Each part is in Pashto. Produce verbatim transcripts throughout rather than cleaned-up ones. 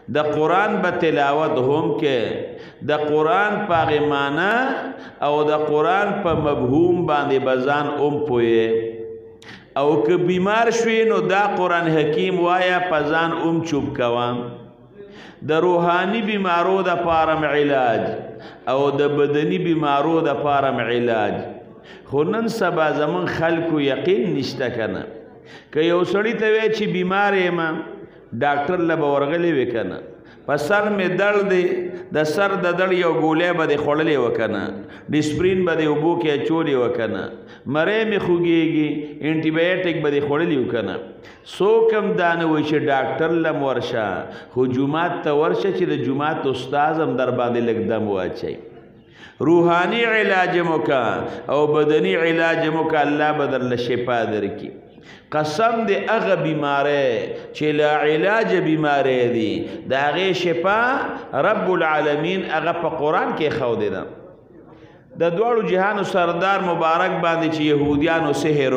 د قرآن به تلاوت هم کې د قرآن په معنا او د قرآن په مفهوم باندې بزان هم پوهې او که بیمار شوی نو دا قرآن حکیم وایا په ځان هم چوب کوم د روحانی بیمارو د پارم علاج او د بدنی بیمارو د پارم علاج خو نن سبا زمون خلکو یقین نشته کنه که یو سړی ته وی چې بیمار یم ډاکټر له به ورغلی وی کنه په سر مې درد دی د سر د درد یو ګولۍ به دې خوړلی و کنه ډسپرین به دې اوبو کې اچولی و کنه مری مې خوږېږي انټي بایوټیک به دې خوړلی و کنه څوک هم دا نه وایي چې ډاکټر لم ورشه خو جومات ته ورشه چې د جومات استاذ هم در باندې لږ دم واچوي روحانی علاج موکا او بدنی علاج موکا الله به درله شفا درکړي قسم دې هغه بیماری چې لا علاج بیماری دي د هغې شفا رب العالمین هغه په قرآن کې ښودې ده د دواړو جهانو سردار مبارک باندې چې یهودیانو سحر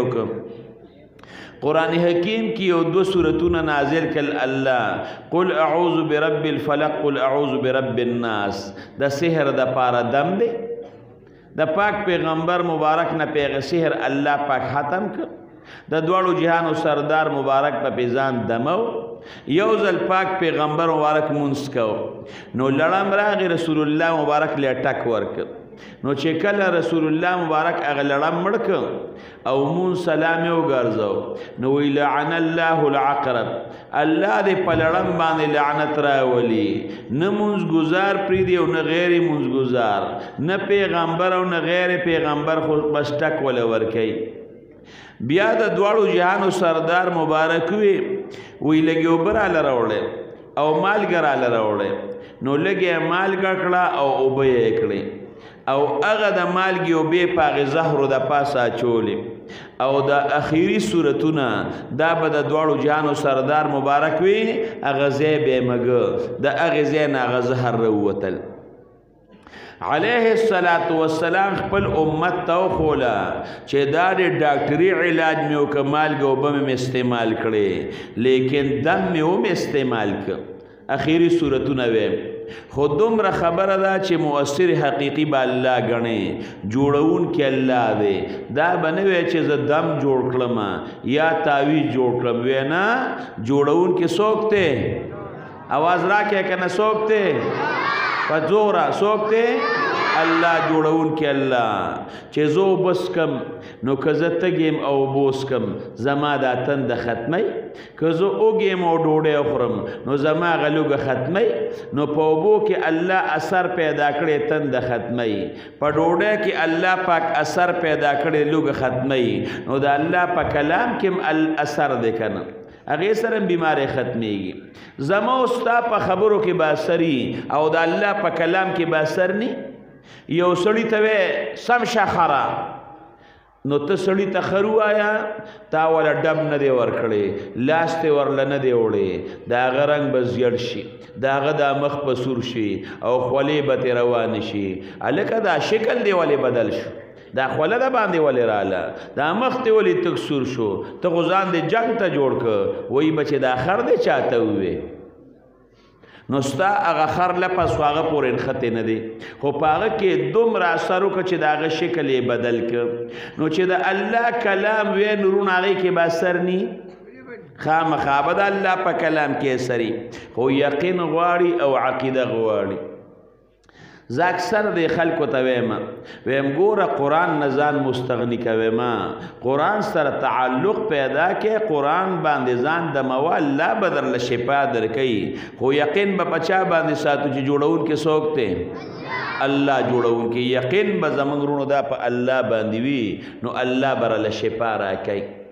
وکړ قرآن حکیم کی یو دو سورتونه نازل کړل الله قل اعوذ برب الفلق قل اعوذ برب الناس د سحر د پاره دم دی د پاک پیغمبر مبارک نه پیغه سحر الله پاک ختم کړ د دواړو جهانو سردار مبارک په پیزان دمو یو ځل پاک پیغمبر مبارک منس کو نو لړم راغی رسول الله مبارک له ټک ورک نو چې کله رسول الله مبارک هغه لړم مړک او مون سلام یو ګرځاو نو وی لعن الله العقرب الله دې په لړم باندې لعنت راولي نه مونږ گزار پری دی او نه غیر مونږ گزار نه پیغمبر او نه غیر پیغمبر خو بس ټک ول ورکی بیا د دواړو جهانو سردار مبارک وی وی لګي وبراله راوړې او مالګراله راوړې نو لګي مالګ کړه او اوبه یې کړې او هغه د مالګي اوبې پاغې زهرو د پاسه اچولې او د اخیری صورتونه دا به د دواړو جهانو سردار مبارک وی هغه ځای به یې مږه د هغې ځای نه هغه زهر راووتل علیه الصلاة والسلام خپل امت ته وښوله چې دا د ډاکټري علاج مې وکړه مالګه اوبه مې استعمال کړې لیکن دم مې هم استعمال کړ اخیری صورتونه ویم خو دومره خبره ده چې مؤثر حقیقي به الله ګڼې جوړونکی الله دی دا به نه وی چې زه دم جوړ کړم یا تعویذ جوړ کړم وی نه جوړونکی څوک دی आवाज راکې که نه څوک دی په زوره څوک دی الله جوړونکی الله چې زه اوبه څکم نو که زه تږیم او اوبه وڅکم زما دا تنده ختمی که زه وږیم او ډوډۍ خورم نو زما هغه لوږه ختمی نو په اوبو کې الله اثر پیدا کړی تنده ختمی په ډوډۍ کې الله پاک اثر پیدا کړی لوږه ختمی نو د الله په کلام کې هم اثر دی که نه هغې سره بیماری ختمیږي زما او ستا په خبرو کې به اثري او د الله په کلام کې به اثر نی یو سړي ته وی سم شه خره نو ته سړي ته خر ووایه تا وله ډب نه دی ورکړی لاس ته ورله نه دی وړی د هغه رنګ به زیړ شي د هغه دا مخ به سور شي او خولې به ترې روانې شي هلکه دا شکل دی ولې بدل شو دا خوله ده باندې ولې راله دا مخ ته ولې تک سور شو ته خو ځان دې جنګ ته جوړ که وایي به چې دا خر دی چاته ووې نو ستا هغه خر لپس خو هغه پورې نښتې نه دی خو په هغه کې دومره اثر وکړه چې د هغه شکل یې بدل کړ نو چې د الله کلام وی نورونه هغې کې به اثر نی خامخا به د الله په کلام کې اثري خو یقین غواړي او عقیده غواړي زه اکثر د خلکو ته ویم ویم ګوره قرآن نه ځان مستغني کوي ما قرآن سره تعلق پیدا کې قرآن باندې ځان دموه الله به درله شفا درکوي خو یقین به په چا باندې ساتو چې جوړونکی څوک دی الله جوړونکی یقین به زموږ وروڼو دا په الله باندې وي نو الله به راله شفا راکوي